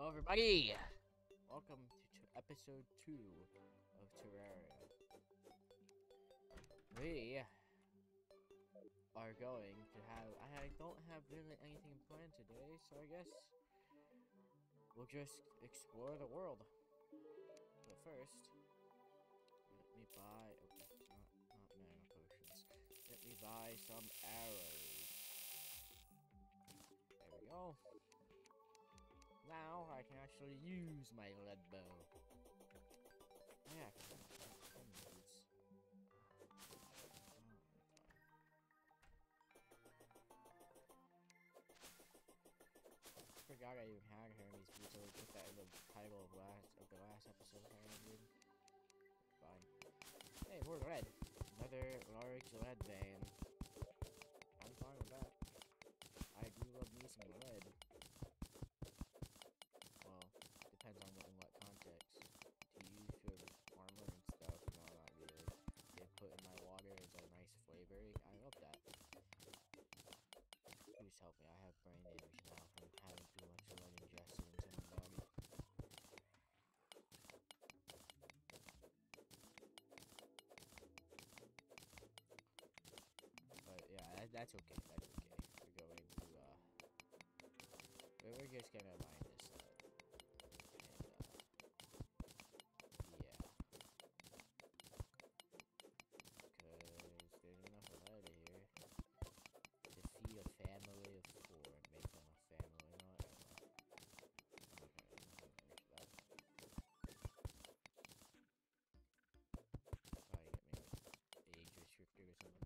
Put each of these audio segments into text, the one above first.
everybody! Welcome to episode 2 of Terraria. We are going to have... I don't have really anything planned today, so I guess we'll just explore the world. But first, let me buy... Oh, not mana potions. Let me buy some arrows. There we go. Now I can actually use my lead bow. Yeah, forgot I even had Hermes boots. I put that in the title of the last episode. Fine. Hey, more red. Another large lead vein. I'm fine with that. I do love me some lead. Well, depends on in what context. To use for armor and stuff, no, not really. Get put in my water as a nice flavor. I love that. Please help me. I have brain damage now from having too much lead ingested into my body. But yeah, that's okay. That's okay. We're going to we're just gonna mine this and yeah, because there's enough lead here to feed a family of 4 and make them a family. No, I don't know. That. Probably get me like age restricted or something.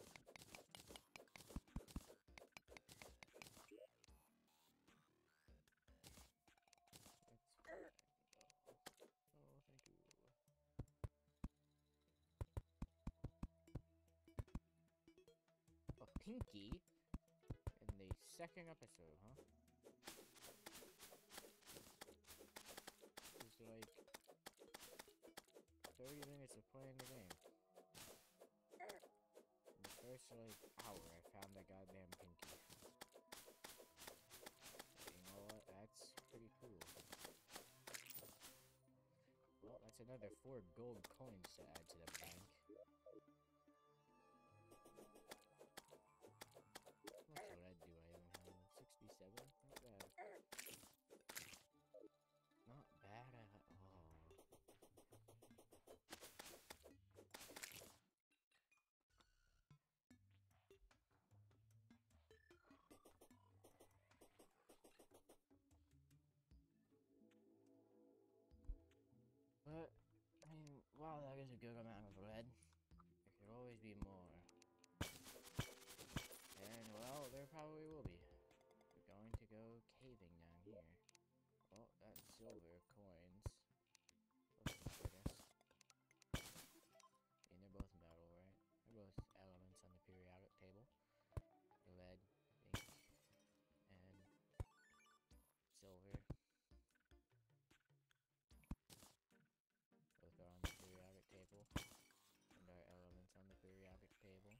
Pinky in the second episode, huh? It's like 30 minutes of playing the game. In the first like hour, I found the goddamn Pinky. You know what? That's pretty cool. Well, that's another 4 gold coins to add to the bank. What lead do I even have? 67? Not bad. Not bad at all. But, I mean, wow, that is a good amount of lead. There could always be more. And, well, there probably will be. We're going to go caving down here. Oh, that's silver coins. Both of them, I guess. And they're both metal, right? They're both elements on the periodic table. Lead, ink, and silver. Both are on the periodic table. And are elements on the periodic table.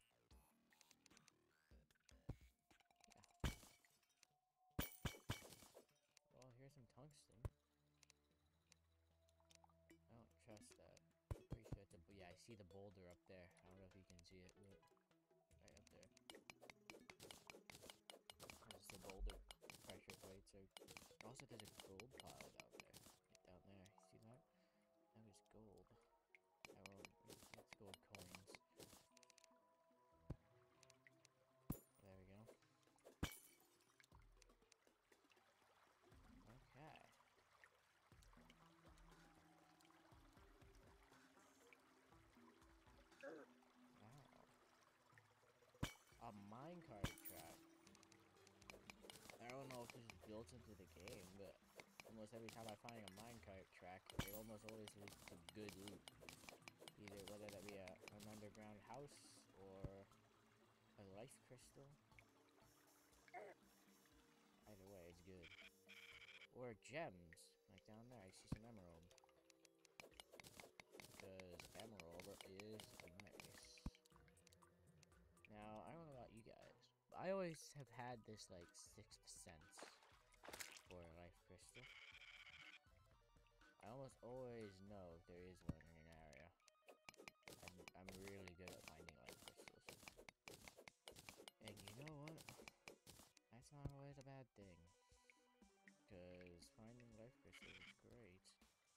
Well, here's some tungsten. I don't trust that. I'm pretty sure it's a... Yeah, I see the boulder up there. I don't know if you can see it. Look. Right up there. There's the boulder pressure plates. Also, there's a gold pile down there. Right down there. See that? That is gold. It's gold coins. There we go. Okay. Wow. A minecart track. I don't know if this is built into the game, but almost every time I find a minecart track, it almost always leads to good loot. Either whether that be an underground house or a life crystal. Either way, it's good. Or gems, like down there. I see some emerald. Because emerald is nice. Now, I don't know about you guys, but I always have had this, like, 6th sense for a life crystal. almost always know if there is one in an area. I'm really good at finding life crystals. And you know what? That's not always a bad thing. Because finding life crystals is great.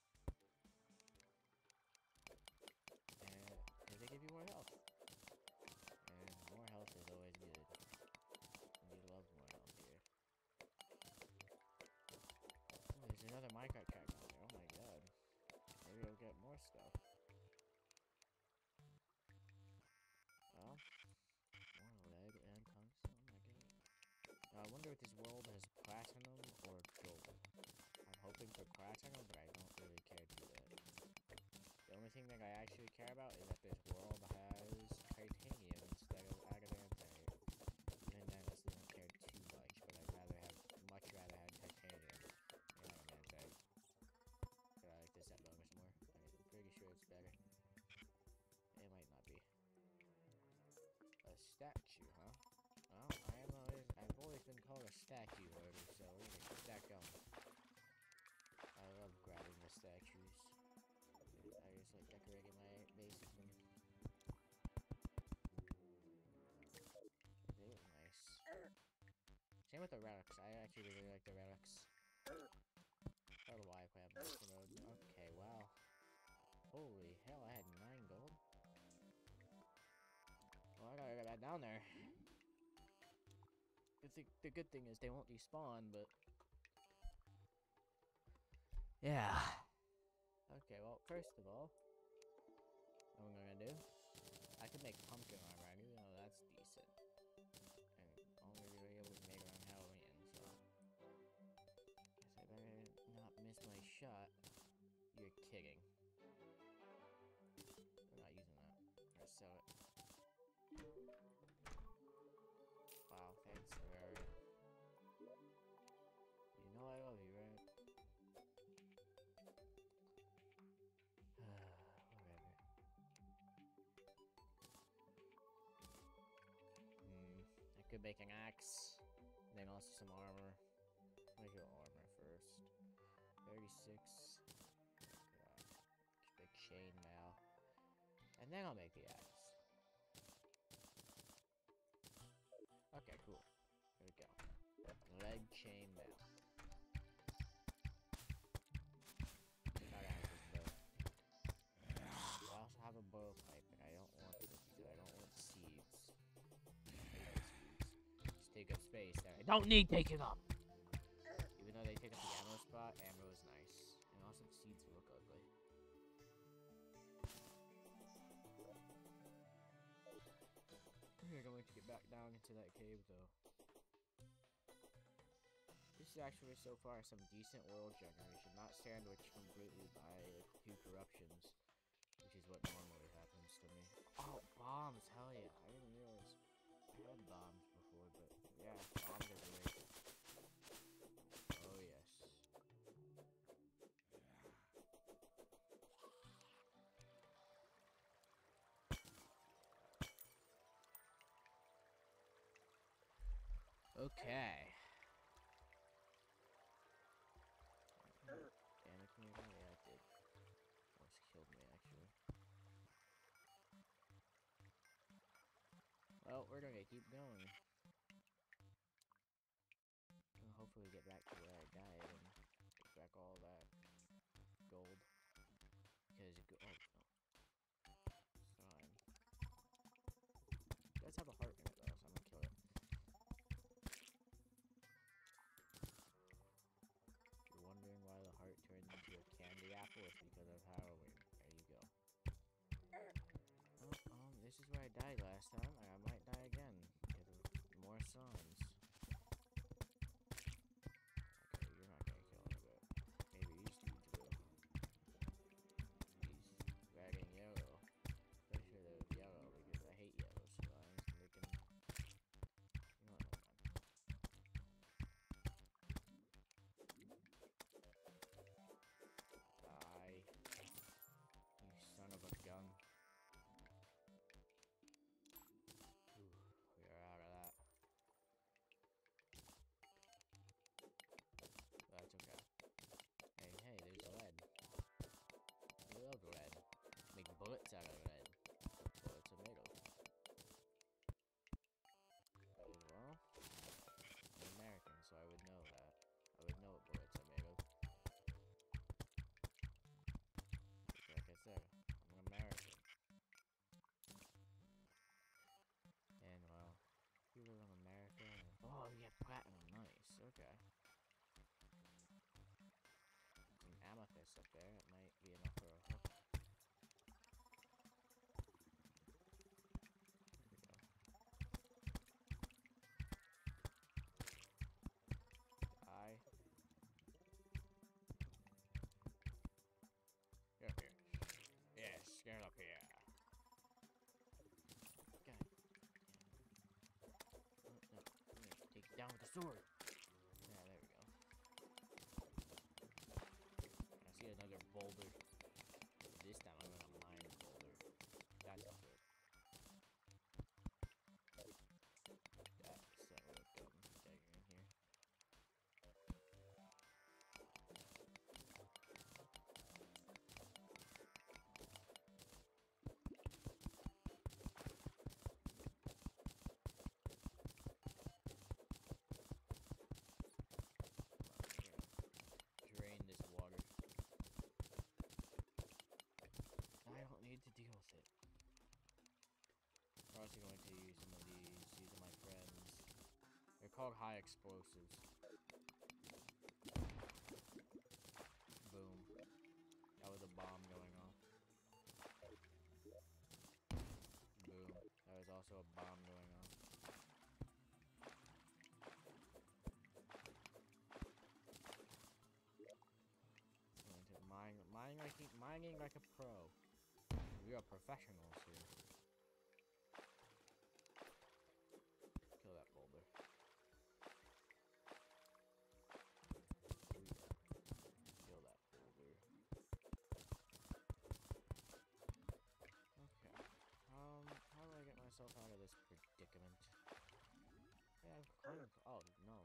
And they give you more health. And more health is always good. And you love more health here. Oh, there's another minecart track down there. Oh my god. Maybe I'll get more stuff. Well, more lead and tungsten. Oh my god. Now, I wonder if this world has platinum or gold. I'm hoping for platinum, but I don't really care to do that. The only thing that I actually care about is that this world has titanium instead of adamantite. Even then, I still don't care too much, but much rather have titanium than adamantite. But I like this set bonus more. I'm pretty sure it's better. It might not be. A statue, huh? Well, I've always been called a statue hoarder, so we're gonna keep that going. I love grabbing the statues. I just like decorating my base with them. They look nice. Same with the relics. I actually really like the relics. I don't know why I play on master mode. Okay, wow. Holy hell, I had 9 gold. Well, I gotta get that down there. The good thing is they won't despawn, but... yeah. Okay, well, first of all, what I'm gonna do, I could make pumpkin armor, even though that's decent. And only really able to make it on Halloween, so... guess I better not miss my shot. You're kidding. I'm not using that. I'm gonna sell it. Wow, thanks, Terraria. You know I love you, right? Whatever. I could make an axe, then also some armor. Make your armor first. 36. Big chainmail. And then I'll make the axe. Okay, cool. Here we go. Lead chainmail. Gotta have this bow. I also have a bow pipe, and I don't want it because I don't want seeds. Just take up space that I don't need taking up! Even though they take up the ammo spot, ammo is nice. And also the seeds look ugly. We're going to get back down into that cave though. This is actually so far some decent world generation, not sandwiched completely by like, 2 corruptions, which is what normally happens to me. Oh, bombs! Hell yeah! I didn't realize I had bombs before, but yeah, bombs are great. Oh yes. Okay. Damage me again? Yeah, it did. Almost killed me, actually. Well, we're gonna keep going. And hopefully get back to where I died and get back all that gold. Because oh no. It's fine. It does have a heart in it though, so I'm gonna kill it. If you're wondering why the heart turned into a candy apple, it's because of Halloween. There you go. Oh, this is where I died last time, and I might die again because of more songs. Okay, you're not gonna kill me, but maybe these dudes will. He's red and yellow. Especially the yellow, because I hate yellow slimes. They can... you know what, never mind. Die. You son of a gun. Ooh, we are out of that. instead of red. Well, it's tomato. Well, I'm American, so I would know that. I would know what it's tomato. Like I said, I'm an American. And, well, you live in America. And, oh, you get platinum. Nice. Okay. Some amethyst up there. It might be enough for a hook. There we go. Die. Get up here. Yes, get up here. God. Oh, no. I'm gonna take it down with the sword. Yeah, there we go. I see another boulder. This time I'm gonna mine a boulder. That's good. That's so dumb. Dagger in here. Drain this water. I don't need to deal with it. I'm also going to use some of these. These are my friends. They're called high explosives. Boom. That was a bomb going off. Boom. That was also a bomb going off. Going to mining like a pro. We are professionals here. Kill that boulder. Kill that boulder. Okay. How do I get myself out of this predicament? Yeah, I'm kind of. Oh no.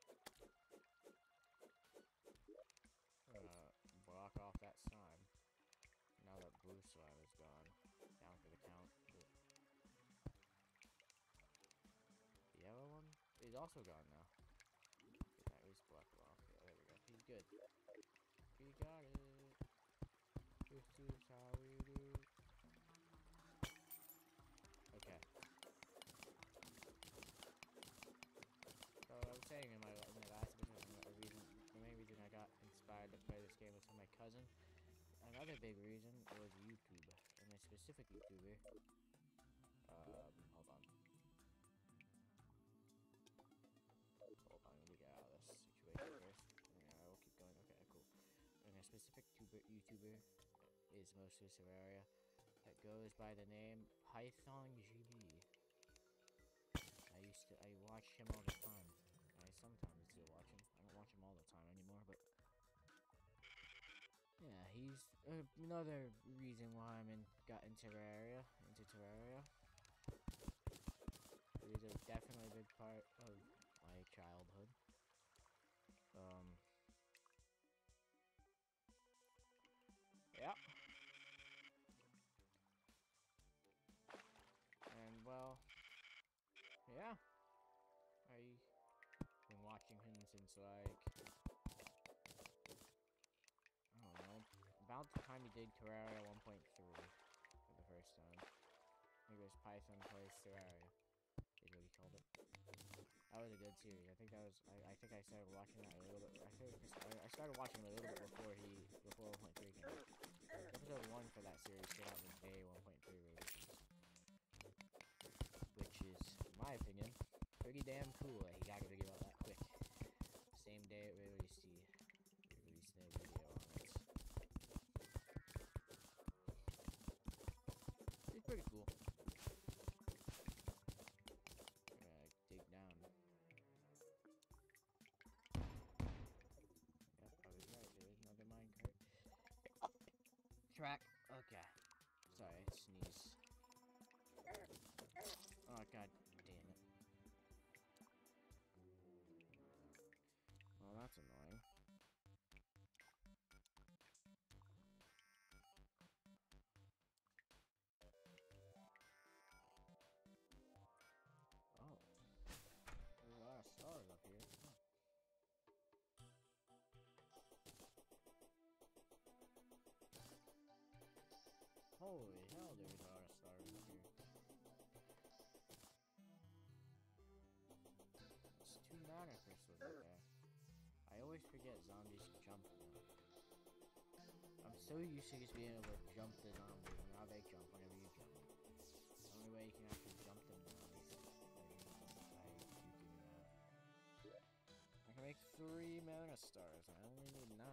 I'm gonna block off that slime. Now that blue slime is gone. Down for the count. The yellow one is also gone now. Get that least block off. Yeah, there we go. He's good. We got it. This is how we do. Okay. So I was saying in my last episode, the main reason I got inspired to play this game was from my cousin. Another big reason was YouTube, and a specific YouTuber. Hold on. Hold on, let me get out of this situation first. Yeah, I will keep going. Okay, cool. And a specific YouTuber is mostly Terraria that goes by the name Python GB. I watch him all the time. I sometimes still watch him. I don't watch him all the time anymore, but yeah, he's another reason why got into Terraria. He's definitely a big part of my childhood. Yeah. And well, yeah. I've been watching him since like, I don't know, about the time he did Terraria 1.3 for the first time. I think it was Python Plays Terraria, is what he called it. That was a good series. I think I started watching that a little bit. I started watching it a little bit before 1.3 came out. Episode 1 for that series came out the day 1.3 releases, which is, in my opinion, pretty damn cool that he got a video out that quick. Same day it released their video on it. It's pretty cool. I'm gonna dig down. Yep, I was right. There is another minecart. Track. Okay. Sorry, I sneezed. Oh, god damn it. Well, that's annoying. Holy hell, there's a lot of stars in here. It's 2 mana crystals right there. I always forget zombies jump now. I'm so used to just being able to jump the zombies, and now they jump whenever you jump. The only way you can actually jump them now is I can make 3 mana stars, and I only need 9.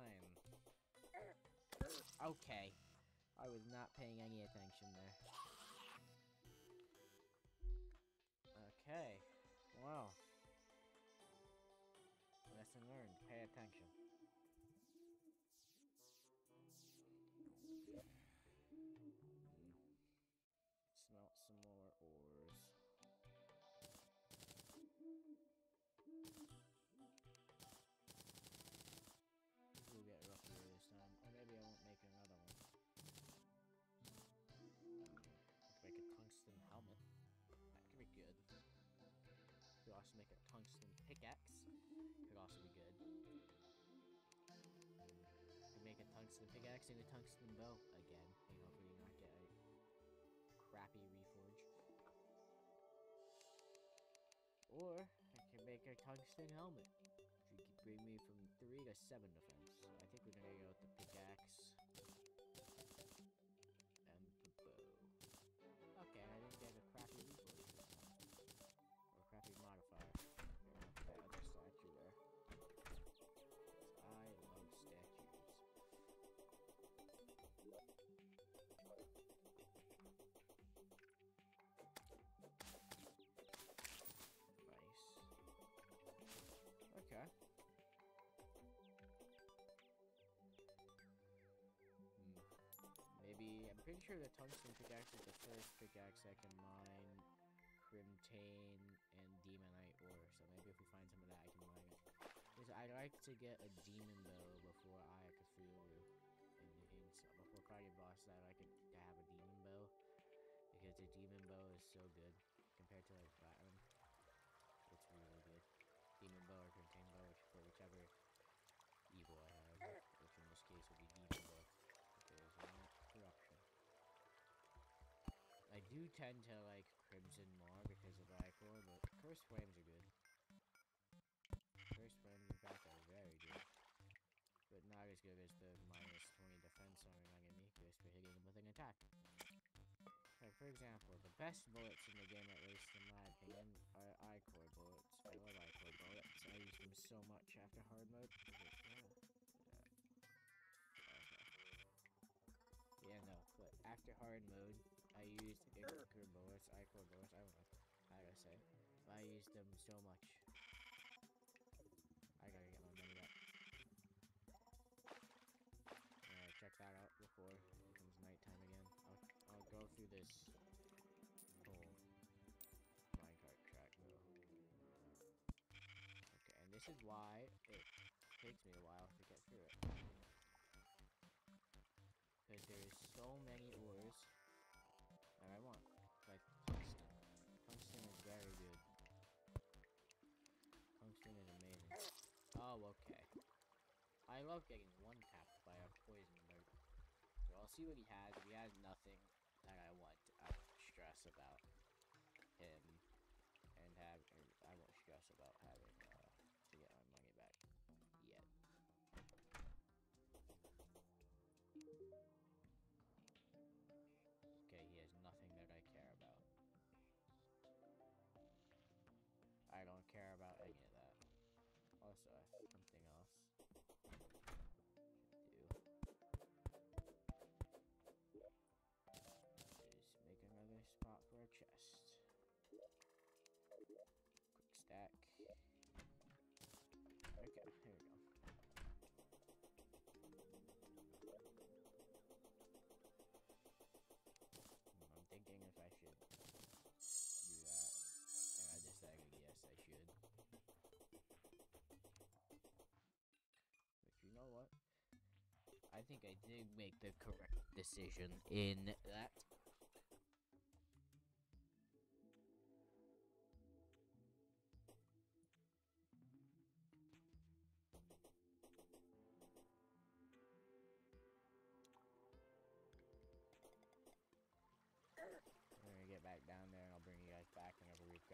Okay. I was not paying any attention there. Okay. Wow. Lesson learned. Pay attention. Smelt some more ores. We'll get luckier this time. Or maybe I won't make another one. Make a tungsten helmet. That could be good. Could also make a tungsten pickaxe. Could also be good. Could make a tungsten pickaxe and a tungsten bow again. And hopefully not get a crappy reforge. Or I can make a tungsten helmet, which could bring me from 3 to 7 defense. So I think we're gonna go with the pickaxe and the bow. Okay, I didn't get a crappy reforge this time. Or a crappy modifier. That other statue there. I love statues. Okay. Maybe, I'm pretty sure the tungsten pickaxe is the first pickaxe I can mine Crimtane and Demonite ore, so maybe if we find some of that I can mine it. Because I'd like to get a demon bow before I Cthulhu. Before fighting bosses, I'd like to have a demon bow. Because the demon bow is so good compared to like platinum. It's really good. Demon bow or Crimtane bow, for whichever evil I have, which in this case would be demon bow, because I want corruption. I do tend to like Crimson more because of Ichor, but Cursed Flames are good. Cursed Flames, in fact, are very good. But not as good as the minus 20 defense on an enemy, just for hitting them with an attack. Like, for example, the best bullets in the game, at least in my opinion, are Ichor bullets. I love Ichor bullets. I use them so much after hard mode. Yeah, no, but after hard mode, I used Ichor bullets, I don't know how to say, but I used them so much. I gotta get my money back. Check that out before it becomes nighttime again. I'll go through this whole minecart track though. Okay, and this is why it takes me a while to get through it. Because there's so many ores that I want. Like tungsten. Tungsten is very good. Tungsten is amazing. Oh, okay. I love getting one-tapped by a poison bird. So I'll see what he has. If he has nothing that I want, I won't stress about him. And I won't stress about having to get my money back yet. Okay, he has nothing that I care about. I don't care about any of that. Also, I have something else. Make another spot for a chest. Quick stack. Okay, here we go. I'm thinking if I should do that, and I decided yes, I should. But you know what? I think I did make the correct decision in that.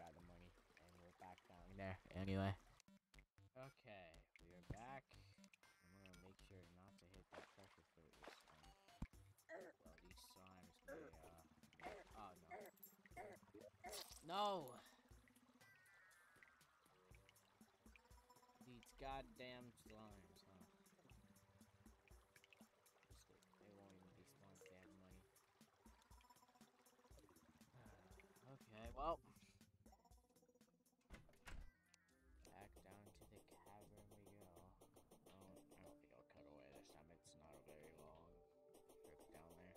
got the money, and we're back down there. Anyway. Okay, we are back. I'm gonna make sure not to hit that pressure foot this time. Well, these slimes may, oh no. No! These goddamn slimes, huh? They won't even respawn if they have money. Okay, well. Back down to the cavern we go. Oh, I don't think I'll cut away this time. It's not a very long trip down there.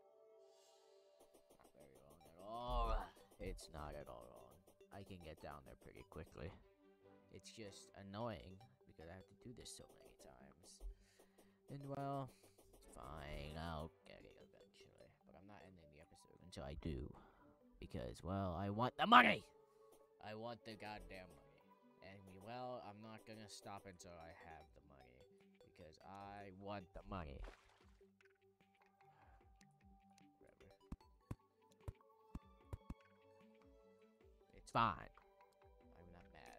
Not very long at all. It's not at all long. I can get down there pretty quickly. It's just annoying because I have to do this so many times. And well, it's fine. I'll get it eventually. But I'm not ending the episode until I do. Because, well, I want the money! I want the goddamn money. And, well, I'm not gonna stop until I have the money. Because I want the money. Whatever. It's fine. I'm not mad.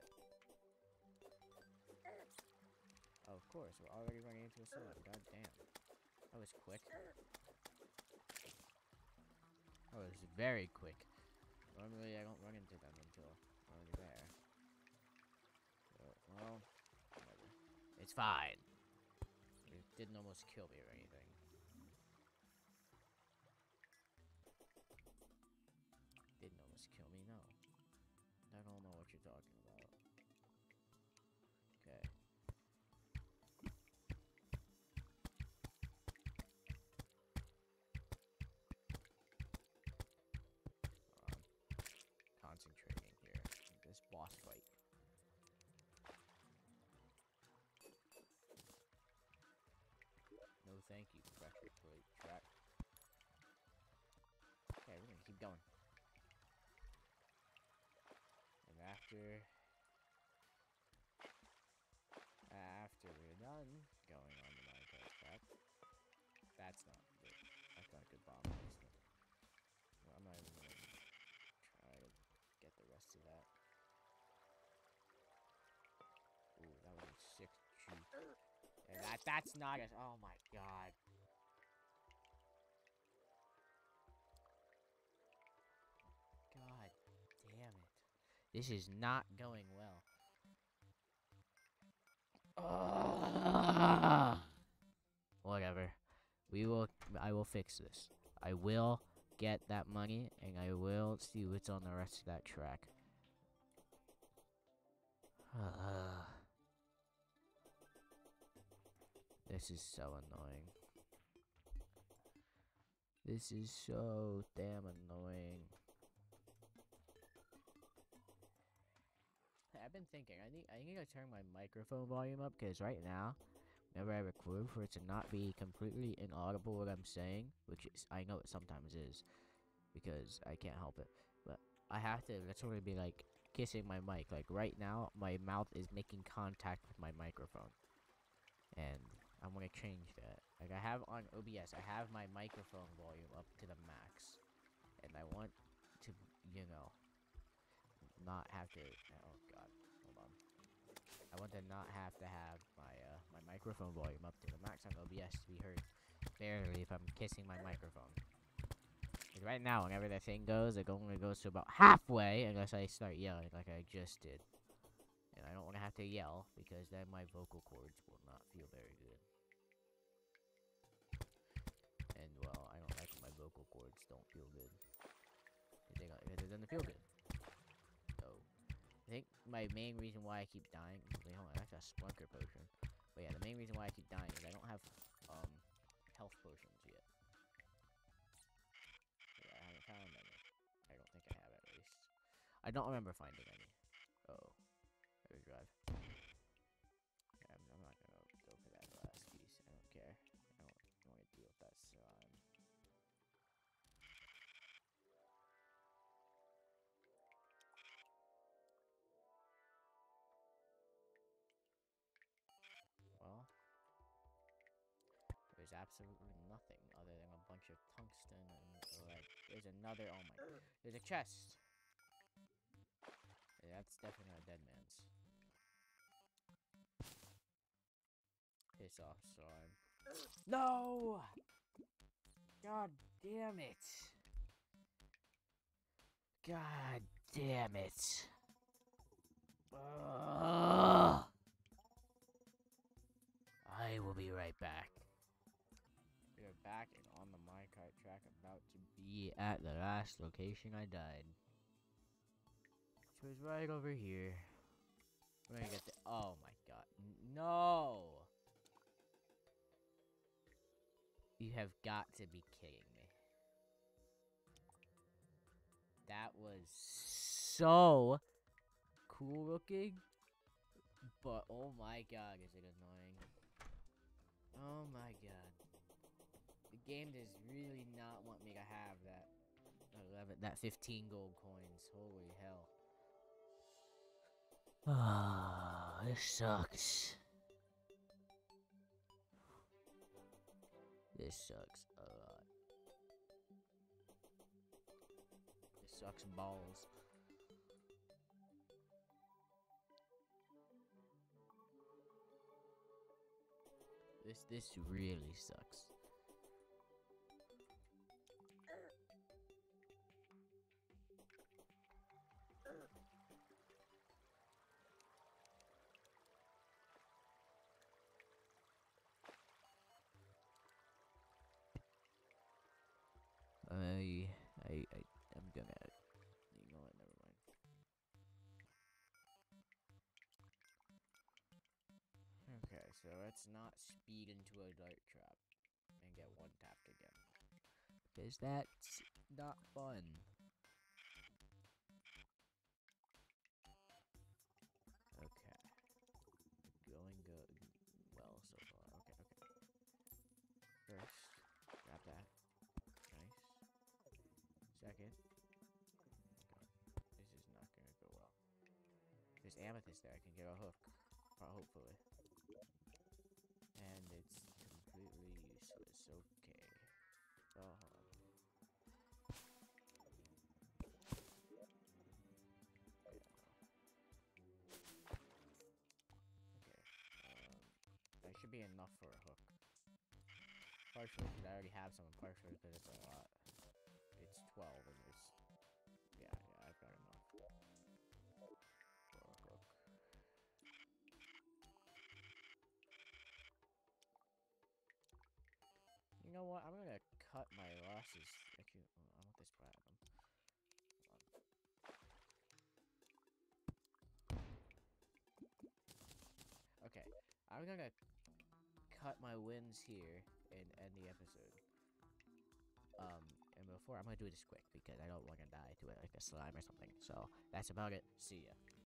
Oh, of course, we're already running into a slime. God damn. That was quick. That was very quick. Normally, I don't run into them until I'm already there. So, well, whatever. It's fine. It didn't almost kill me or anything. Didn't almost kill me, no. I don't know what you're talking about. Okay. Concentrating here. This boss fight. No thank you, pressure plate track. Okay, we're gonna keep going. And after we're done going on the Minecraft track, that's not good. That's not good bomb placement. Well, I'm not even gonna try to get the rest of that. Ooh, that was a sick juke. And that's not as, oh my god. God damn it. This is not going well. Whatever. I will fix this. I will get that money, and I will see what's on the rest of that track. This is so annoying. This is so damn annoying. I've been thinking, I need to turn my microphone volume up, because right now, whenever I record, for it to not be completely inaudible what I'm saying, which is, I know it sometimes is, because I can't help it, but I have to literally be like kissing my mic. Like right now, my mouth is making contact with my microphone, and I'm gonna change that. Like I have on OBS, I have my microphone volume up to the max, and I want to, you know, not have to. Oh god, hold on. I want to not have to have my my microphone volume up to the max on OBS to be heard barely if I'm kissing my microphone. Because right now, whenever that thing goes, it only goes to about halfway unless I start yelling like I just did. And I don't want to have to yell because then my vocal cords will not feel very good. And well, I don't like when my vocal cords don't feel good. Because it doesn't feel good. So, I think my main reason why I keep dying. Wait, hold on, that's a splunker potion. But yeah, the main reason why I keep dying is I don't have health potions yet. Yeah, I haven't found any. I don't think I have at least. I don't remember finding any. Uh oh, overdrive. Yeah, I'm not gonna go for that last piece. I don't care. I don't want to deal with that slime. Well, there's absolutely nothing other than a bunch of tungsten and like there's another. Oh my! There's a chest. that's definitely not a dead man's. Piss off, slime. No! God damn it! God damn it! Ugh. I will be right back. We are back and on the minecart track, about to be at the last location I died. Which was right over here. We're gonna get the— oh my god. No! You have got to be kidding me. That was so cool looking. But oh my god, is it annoying. Oh my god. The game does really not want me to have that 15 gold coins. Holy hell. Ah, this sucks. This sucks a lot. This sucks balls. This really sucks. I'm gonna— you know what, never mind. Okay, so let's not speed into a dart trap and get one tapped again. Because that's not fun. Okay. Going good. Well, so far. Okay, okay. First, grab that. Nice. Second. God, this is not gonna go well. There's amethyst there. I can get a hook. Hopefully. And it's completely useless. Okay. Oh, hold on. Yeah, okay. That should be enough for a hook. Partially because I already have some, partially because it's a lot. It's 12 and there's— yeah, I've got enough for a hook. You know what? I'm gonna cut my losses. Actually, I want this platinum. Okay, I'm gonna cut my wins here and end the episode. And before, I'm gonna do this quick because I don't want to die to it like a slime or something. So that's about it. See ya.